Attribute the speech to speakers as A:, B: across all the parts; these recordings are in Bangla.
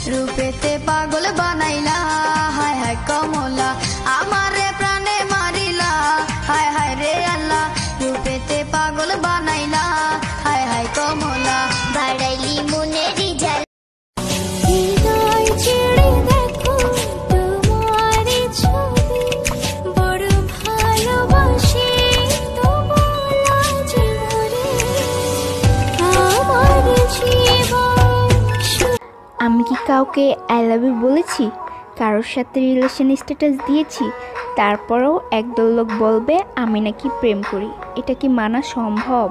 A: रूपेते पागल बनाइला हाय हाय कमला आमारे प्राणे मारिला हाय हाय रे अल्लाह रूपेते पागल बनाइला हाय हाय कमला बाड़ाइली मुने रिजल
B: আমি কি কাউকে আই লাভ ইউ বলেছি, কারোর সাথে রিলেশন স্ট্যাটাস দিয়েছি, তারপরেও একদল লোক বলবে আমি নাকি প্রেম করি? এটা কি মানা সম্ভব?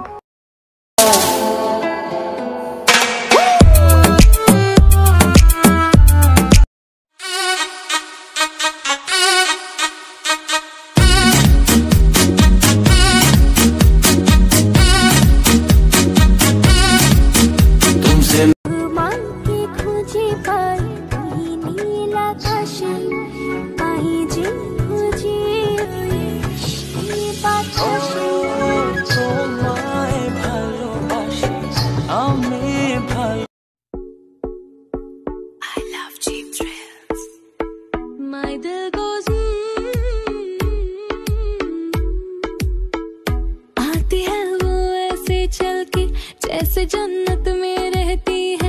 C: जैसे जन्नत में रहती है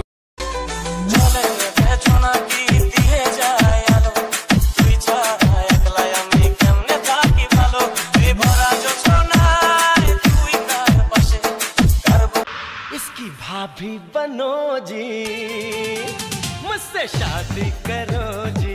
D: इसकी भाभी बनो जी, मुझसे शादी करो जी,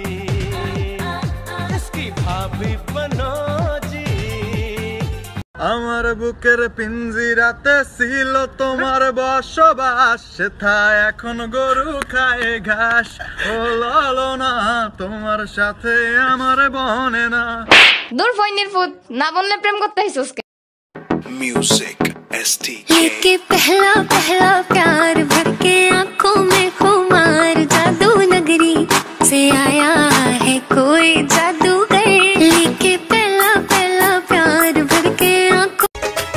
D: इसकी भाभी बनो जी। আমার বুকের পিঞ্জিরাতে ছিল তোমার বসবাস, সেথায় এখন গরু খায় ঘাস। হলো না তোমার সাথে আমার বনে না।
A: দূর ফইনির ফুট না বললে প্রেম করতে আইছস কে?
E: म्यूजिक STK
C: लेके पहला पहला प्यार भर के आंखों में खुमार, जादू नगरी से आया है कोई जादूगर। लेके पहला पहला प्यार भर के आंखों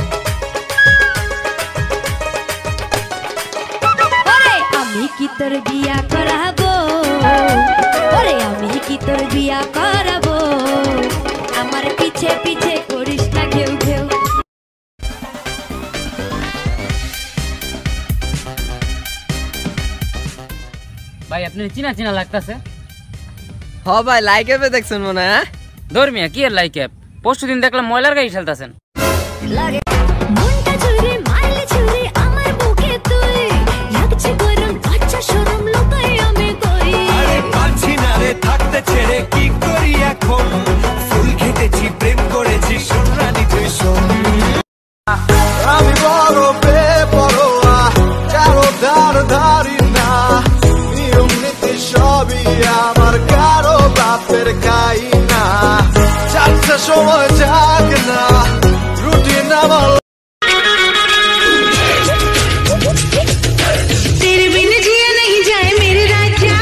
F: আমি কি তোর বিয়া করাবো, ওরে আমি কি তোর বিয়া করাবো, আমার পিছে পিছে করিস না ঘেউ ঘেউ।
G: ভাই আপনি চিনা চিনা লাগতাছে।
H: হ ভাই, লাইক অ্যাপে দেখছেন মনে হয়?
G: ধর্মিয়া কি এর লাইক অ্যাপ? পরশু দিন দেখলাম ময়লার গাড়ি ঠেলতাছেন।
C: মনটা চুরি মাইলে চুরি আমার বুকে তুই লাগছে গরম আচ্ছা শরম লোকাই আমি কই।
D: আরে পারছি না রে থাকতে ছেড়ে, কি করি এখন? ফুল খেটেছি প্রেম করেছি, সোনালি তুই শোন। আমি বড় বেপরোয়া, কারো ধার ধারি না, নিয়ম নীতি সবই আমার, কারো বাপের খাই না। চারটে সময় যাক না, রুটিন আমার।
C: तेरे बिन जिया नहीं जाए मेरे राजा।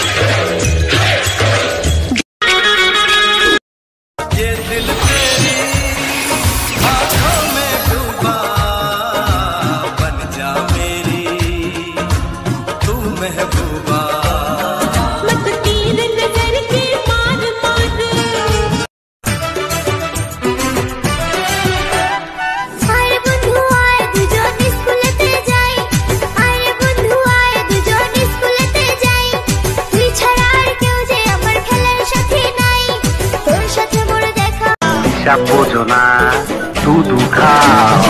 D: ये दिल तेरी आँखों में डूबा, बन जा मेरी तू महबूबा।
C: मत तीर नजर की मार मार, आए बंधु आए दुजो स्कूलते যাই, আরে বন্ধু আয় দুজন স্কুলেতে যাই, তুই ছাড়া আর কেউ যে আমার খেলার সাথী নাই, তোর সাথে মোর দেখা
E: सब बोझो ना दूध खाओ।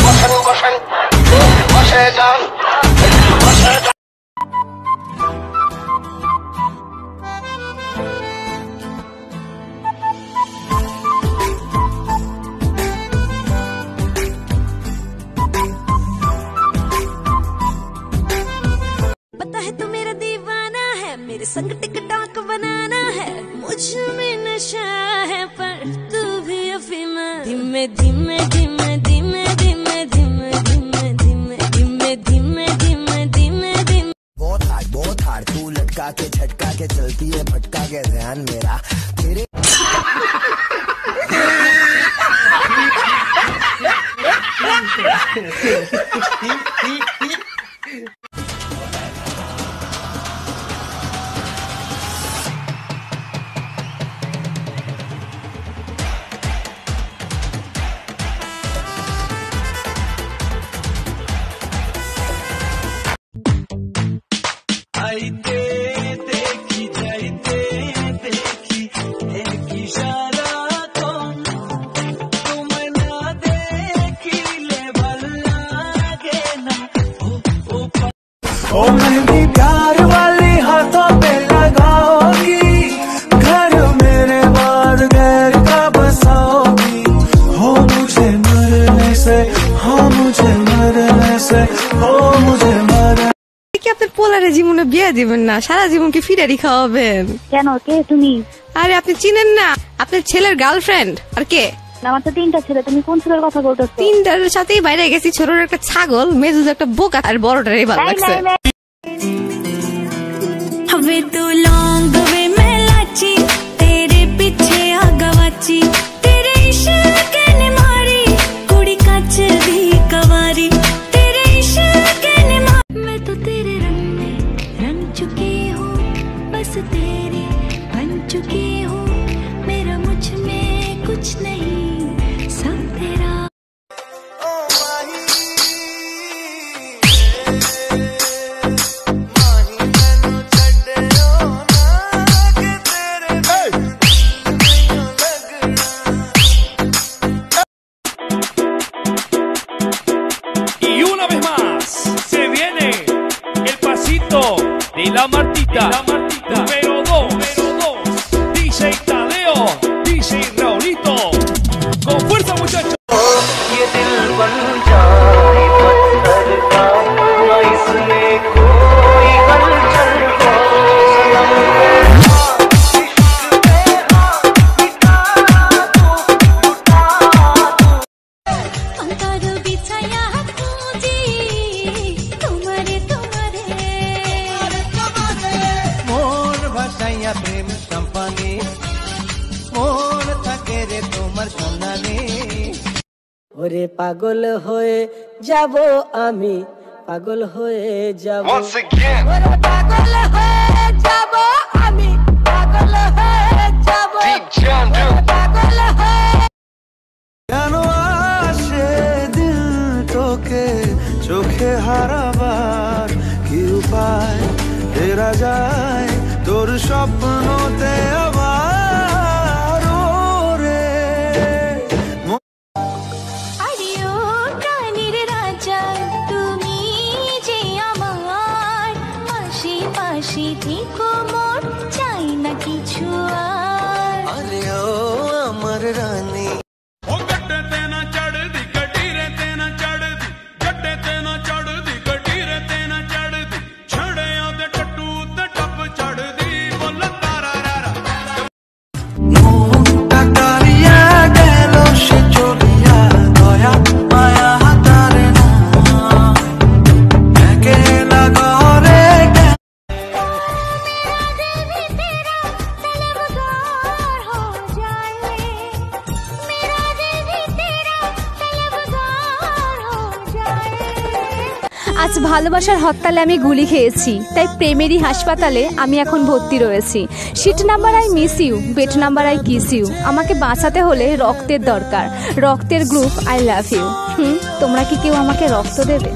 C: पता है तू मेरा दीवाना है, मेरे संग टिकटॉक बनाना है, मुझ में नशा है पर तू भी अफीमा। धीमे धीमे धीमे धीमे धीमे धीमे धीमे धीमे धीमे धीमे धीमे धीमे धीमे।
D: बहुत हार्ड तू लटका के झटका के चलती है, भटका के ध्यान मेरा तेरे। आईते देखी जाइते देखी एक इशारा कौन तुम्हें ना देखिले भला गे ना ओ मेरी प्यार वाली हाथों पे लगाओगी घर मेरे बाद गैर का बसाओगी हो मुझे मरने से हो मुझे मरने से हो मुझे मरने
I: কি আপনার পোলারে জীবনে বিয়ে দিবেন না সারা জীবন কি ফিরারি খাওয়াবেন
J: কেন কে তুমি
I: আরে আপনি চিনেন না আপনার ছেলের গার্লফ্রেন্ড আর কে
J: আমার তো 3টা ছেলে তুমি কোন ছেলের কথা বলতেছো
I: 3টার সাথেই বাইরে গেছি ছোটর একটা ছাগল মেজুজ একটা বোকা আর বড়টারই ভালো লাগছে
C: हवे तू लौंग वे मैं लाची तेरे पीछे आ गवाची तेरे इश्क ने मारी कुड़ी काच दी कवारी तेरे इश्क ने मैं तो तेरे रंग में रंग चुकी हूँ बस तेरी बन चुकी हूँ मेरा मुझ में कुछ नहीं सब तेरा
D: de la Martita, número 2, DJ Tadeo, DJ Raulito, con fuerza muchachos. ये दिल बन जाए पत्थर का ना इसमें कोई हलचल हो
C: अंतर बिछाया तुझे तुम्हारे
D: ভাসাইয়া প্রেম সম্পানে মন থাকে রে তোমার সন্ধানে
H: ওরে পাগল হয়ে যাব আমি পাগল হয়ে যাব
C: ওরে পাগল হয়ে যাব আমি পাগল হয়ে যাব পাগল হয়ে
D: কেন আসে দিল তোকে চোখে হারাবার কি উপায় তেরা যায় তোর স্বপ্নতে আবার রে
C: আরিও প্রাণীর রাজা তুমি যে আমার পাশে পাশে থেকো মোর চাই না কিছু আর
D: আরে ও আমার রানী ও গট্টে তে না চড়দি গটি রে তে না চড়দি গট্টে তে না চড়দি গটি রে তে না চড়দি ছড়ে ওদে টট্টু ਤੇ ਟੱਪ ਚੜਦੀ ਬੋਲ ਤਾਰਾ ਰਾ টাকারিয়া গেল সে চলিয়া দয়া মায়া হাতারে না একেলা ঘরে
F: আজ ভালোবাসার হরতালে আমি গুলি খেয়েছি, তাই প্রেমেরই হাসপাতালে আমি এখন ভর্তি রয়েছি। Seat number I miss you, bed number I kiss you. আমাকে বাঁচাতে হলে রক্তের দরকার, রক্তের গ্রুপ আই লাভ ইউ। তোমরা কি কেউ আমাকে রক্ত দেবে?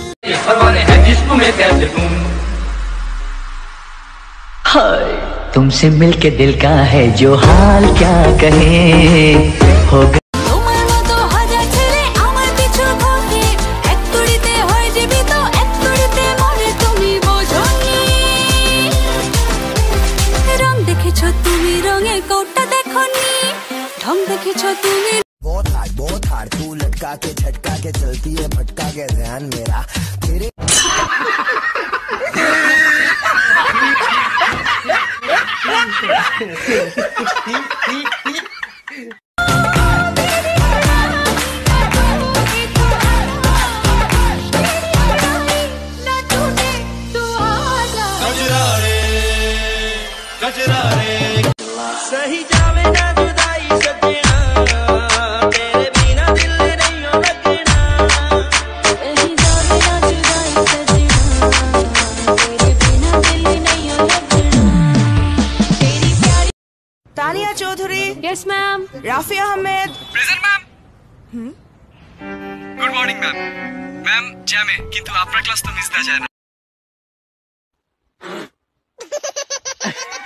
K: तुमसे मिलके दिल का है जो हाल क्या कहे हो गया।
D: बहुत हार्ड तू लटका के झटका के चलती है भटका के ध्यान मेरा तेरे सही जावे ना जुदाई सजना तेरे बिना दिल नहीं हो लगना सही जावे ना जुदाई सजना तेरे बिना दिल नहीं हो लगना तेरी प्यारी
I: Tania Chowdhury.
F: Yes ma'am.
I: Rafi Ahmed
L: present ma'am. Good morning ma'am. Ma'am জ্যামে কিন্তু আপনার ক্লাস তো মিস দেওয়া যায় না। है